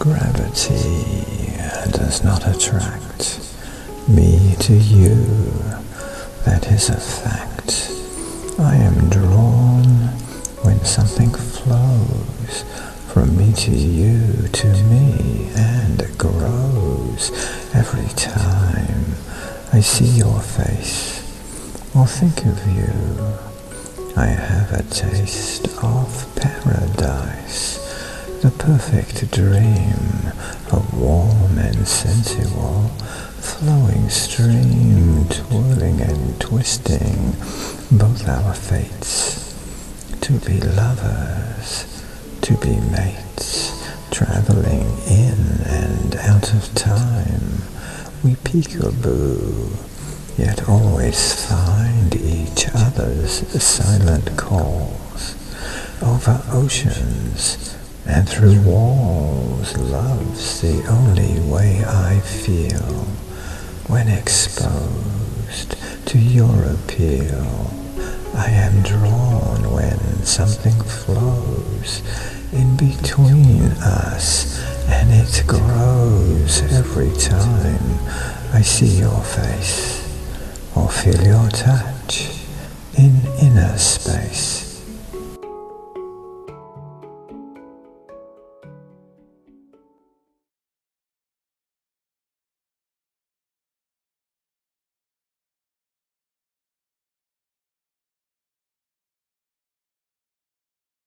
Gravity does not attract me to you, that is a fact. I am drawn when something flows from me to you, to me, and grows every time I see your face or think of you. I have a taste of paradise, the perfect dream, a warm and sensual flowing stream, twirling and twisting both our fates, to be lovers, to be mates, traveling in and out of time. We peekaboo, yet always find each other's silent calls over oceans and through walls. Love's the only way I feel when exposed to your appeal. I am drawn when something flows in between us, and it grows every time I see your face or feel your touch in inner space.